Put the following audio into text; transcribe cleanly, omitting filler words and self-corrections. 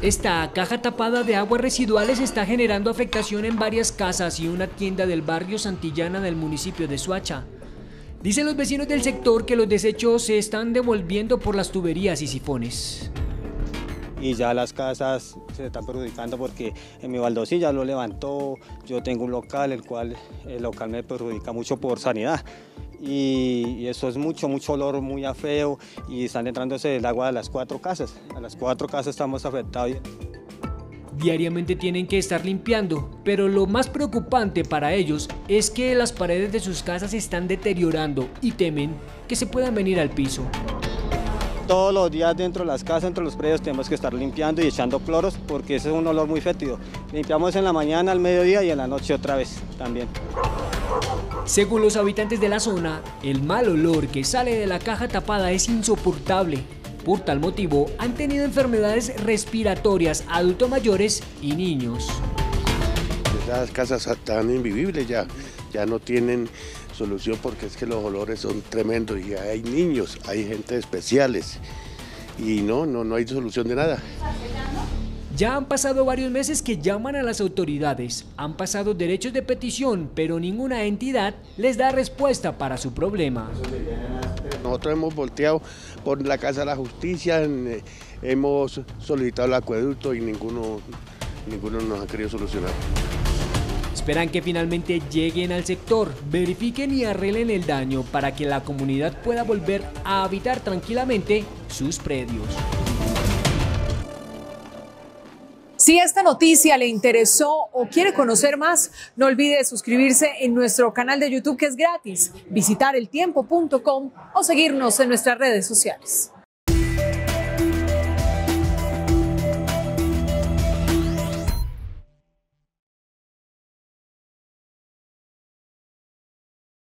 Esta caja tapada de aguas residuales está generando afectación en varias casas y una tienda del barrio Santillana del municipio de Soacha. Dicen los vecinos del sector que los desechos se están devolviendo por las tuberías y sifones. Y ya las casas se están perjudicando porque en mi baldosilla lo levantó, yo tengo un local, el local me perjudica mucho por sanidad. Y eso es mucho olor muy feo y están entrándose el agua a las 4 casas. A las 4 casas estamos afectados. Diariamente tienen que estar limpiando, pero lo más preocupante para ellos es que las paredes de sus casas se están deteriorando y temen que se puedan venir al piso. Todos los días dentro de las casas, dentro de los predios, tenemos que estar limpiando y echando cloros porque ese es un olor muy fétido. Limpiamos en la mañana, al mediodía y en la noche otra vez también. Según los habitantes de la zona, el mal olor que sale de la caja tapada es insoportable. Por tal motivo, han tenido enfermedades respiratorias adultos mayores y niños. Esas casas están invivibles ya no tienen solución porque es que los olores son tremendos y hay niños, hay gente especiales y no hay solución de nada. Ya han pasado varios meses que llaman a las autoridades, han pasado derechos de petición, pero ninguna entidad les da respuesta para su problema. Nosotros hemos volteado por la Casa de la Justicia, hemos solicitado el acueducto y ninguno nos ha querido solucionar. Esperan que finalmente lleguen al sector, verifiquen y arreglen el daño para que la comunidad pueda volver a habitar tranquilamente sus predios. Si esta noticia le interesó o quiere conocer más, no olvide suscribirse en nuestro canal de YouTube que es gratis, visitar eltiempo.com o seguirnos en nuestras redes sociales.